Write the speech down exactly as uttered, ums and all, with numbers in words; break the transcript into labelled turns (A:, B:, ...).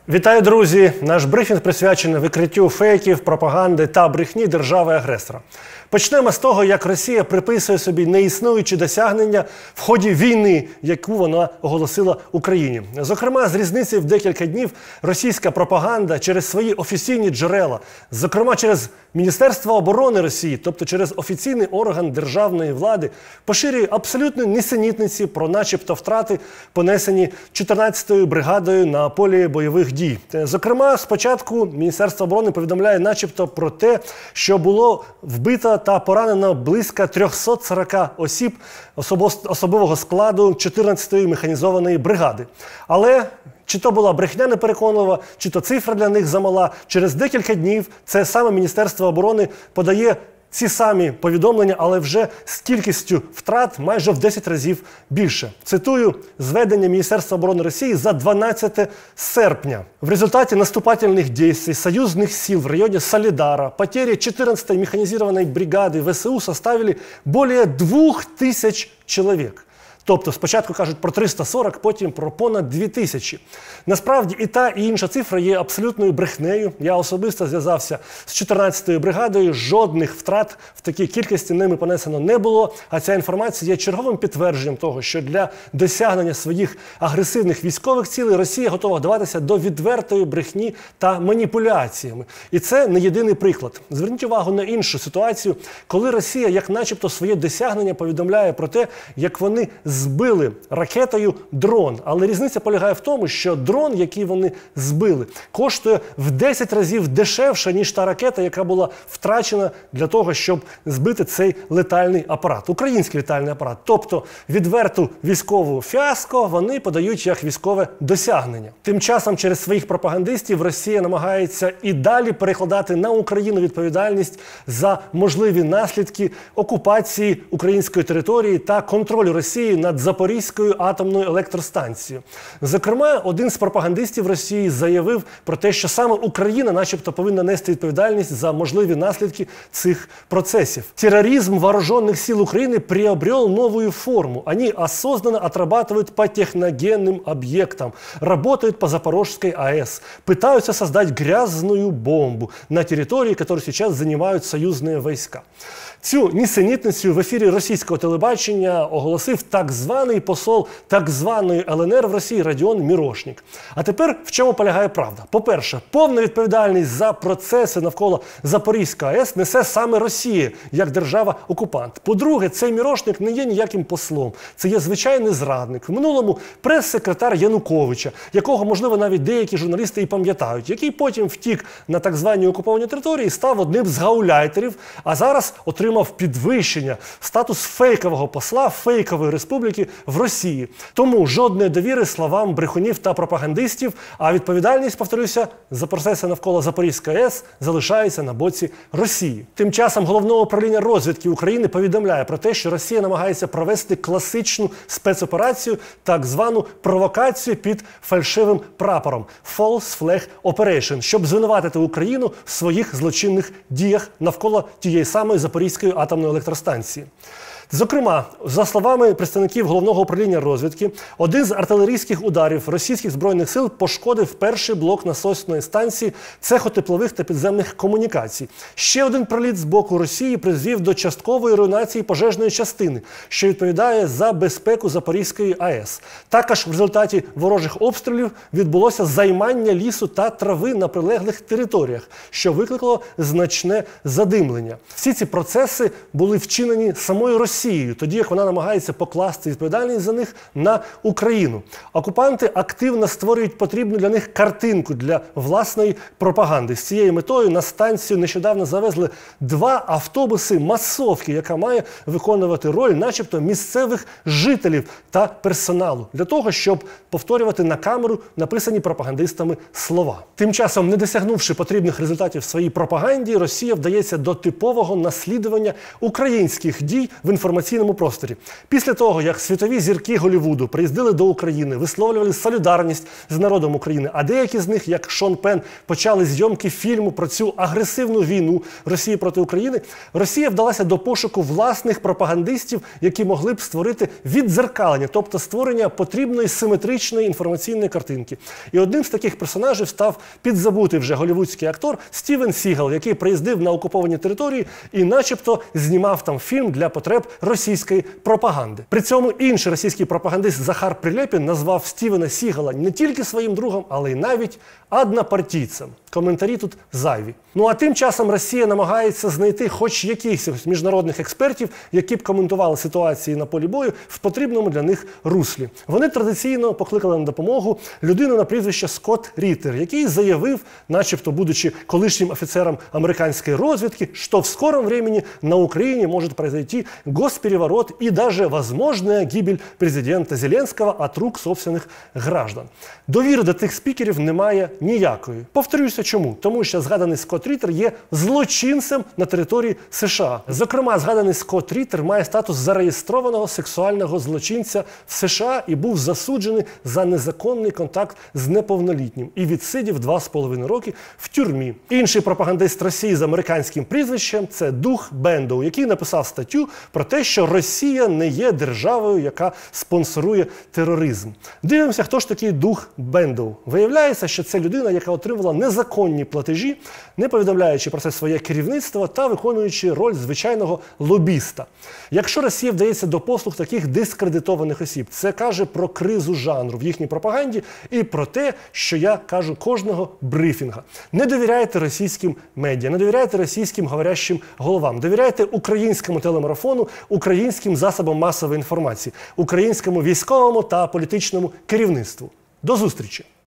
A: Вітаю, друзі! Наш брифінг присвячений викриттю фейків, пропаганди та брехні держави-агресора. Почнемо з того, як Росія приписує собі неіснуючі досягнення в ході війни, яку вона оголосила Україні. Зокрема, з різниці в декілька днів російська пропаганда через свої офіційні джерела, зокрема через Міністерство оборони Росії, тобто через офіційний орган державної влади, поширює абсолютно нісенітниці про начебто втрати, понесені чотирнадцятою бригадою на полі бойових дій. Зокрема, спочатку Міністерство оборони повідомляє начебто про те, що було вбито та поранено близько трьохсот сорока осіб особового складу чотирнадцятої механізованої бригади. Але чи то була брехня непереконлива, чи то цифра для них замала, через декілька днів це саме Міністерство оборони подає ці самі повідомлення, але вже з кількістю втрат майже в десять разів більше. Цитую зведення Міністерства оборони Росії за дванадцяте серпня. В результате наступательных действий союзных сил в районе Солидара потери четырнадцатой механизированной бригады ВСУ составили более двух тисяч чоловік. Тобто спочатку кажуть про триста сорок, потім про понад дві тисячі. Насправді і та, і інша цифра є абсолютною брехнею. Я особисто зв'язався з чотирнадцятою бригадою, жодних втрат в такій кількості ними понесено не було. А ця інформація є черговим підтвердженням того, що для досягнення своїх агресивних військових цілей Росія готова вдаватися до відвертої брехні та маніпуляціями. І це не єдиний приклад. Зверніть увагу на іншу ситуацію, коли Росія, як начебто, своє досягнення повідомляє про те, як вони збили ракетою дрон. Але різниця полягає в тому, що дрон, який вони збили, коштує в десять разів дешевше, ніж та ракета, яка була втрачена для того, щоб збити цей летальний апарат. Український летальний апарат. Тобто відверту військову фіаско вони подають як військове досягнення. Тим часом через своїх пропагандистів Росія намагається і далі перекладати на Україну відповідальність за можливі наслідки окупації української території та контролю Росії над Запорізькою атомною електростанцією. Зокрема, один з пропагандистів Росії заявив про те, що саме Україна начебто повинна нести відповідальність за можливі наслідки цих процесів. Терроризм вооруженных сил Украины приобрел новую форму. Они осознанно отрабатывают по техногенным объектам, работают по Запорожской АЭС, пытаются создать грязную бомбу на территории, которую сейчас занимают союзные войска. Цю нісенітницю в ефірі російського телебачення оголосив так званий посол так званої ел ен ер в Росії Родіон Мірошнік. А тепер в чому полягає правда? По-перше, повна відповідальність за процеси навколо Запорізької АЕС несе саме Росія, як держава-окупант. По-друге, цей Мірошнік не є ніяким послом. Це є звичайний зрадник. В минулому прес-секретар Януковича, якого, можливо, навіть деякі журналісти і пам'ятають, який потім втік на так званій окупованій території і став одним з гауляйтерів, а зараз отримав підвищення, статус фейкового посла фейкової республіки в Росії. Тому жодної довіри словам брехунів та пропагандистів, а відповідальність, повторюся, за процеси навколо Запорізької АЕС залишається на боці Росії. Тим часом Головне управління розвідки України повідомляє про те, що Росія намагається провести класичну спецоперацію, так звану провокацію під фальшивим прапором – False Flag Operation, щоб звинуватити Україну в своїх злочинних діях навколо тієї самої Запорізької атомної електростанції. Зокрема, за словами представників Головного управління розвідки, один з артилерійських ударів російських збройних сил пошкодив перший блок насосної станції цеху теплових та підземних комунікацій. Ще один приліт з боку Росії призвів до часткової руйнації пожежної частини, що відповідає за безпеку Запорізької АЕС. Також в результаті ворожих обстрілів відбулося займання лісу та трави на прилеглих територіях, що викликало значне задимлення. Всі ці процеси були вчинені самою Росією. Росією, тоді як вона намагається покласти відповідальність за них на Україну. Окупанти активно створюють потрібну для них картинку для власної пропаганди. З цією метою на станцію нещодавно завезли два автобуси масовки, яка має виконувати роль начебто місцевих жителів та персоналу, для того, щоб повторювати на камеру написані пропагандистами слова. Тим часом, не досягнувши потрібних результатів в своїй пропаганді, Росія вдається до типового наслідування українських дій в інформації інформаційному просторі. Після того, як світові зірки Голлівуду приїздили до України, висловлювали солідарність з народом України, а деякі з них, як Шон Пен, почали зйомки фільму про цю агресивну війну Росії проти України, Росія вдалася до пошуку власних пропагандистів, які могли б створити віддзеркалення, тобто створення потрібної симетричної інформаційної картинки. І одним з таких персонажів став підзабутий вже голлівудський актор Стівен Сігал, який приїздив на окуповані території і начебто знімав там фільм для потреб російської пропаганди. При цьому інший російський пропагандист Захар Прилєпін назвав Стівена Сігала не тільки своїм другом, але й навіть однопартійцем. Коментарі тут зайві. Ну а тим часом Росія намагається знайти хоч якихось міжнародних експертів, які б коментували ситуації на полі бою в потрібному для них руслі. Вони традиційно покликали на допомогу людину на прізвище Скотт Ріттер, який заявив, начебто будучи колишнім офіцером американської розвідки, що в скором времени на Украине может произойти госпереворот и даже возможная гибель президента Зеленського от рук собственних граждан. Довіри до тих спікерів немає ніякої. Повторюся, чому? Тому що згаданий Скотт Ріттер є злочинцем на території США. Зокрема, згаданий Скотт Ріттер має статус зареєстрованого сексуального злочинця в США і був засуджений за незаконний контакт з неповнолітнім і відсидів два з половиною роки в тюрмі. Інший пропагандист Росії з американським прізвищем – це Дух Бендоу, який написав статтю про те, що Росія не є державою, яка спонсорує тероризм. Дивимося, хто ж такий Дух Бендоу. Виявляється, що це людина, яка отримувала незаконні платежі, не повідомляючи про це своє керівництво та виконуючи роль звичайного лобіста. Якщо Росії вдається до послуг таких дискредитованих осіб, це каже про кризу жанру в їхній пропаганді і про те, що я кажу кожного брифінга. Не довіряйте російським медіа, не довіряйте російським говорящим головам, довіряйте українському телемарафону, українським засобам масової інформації, українському військовому та політичному керівництву. До зустрічі!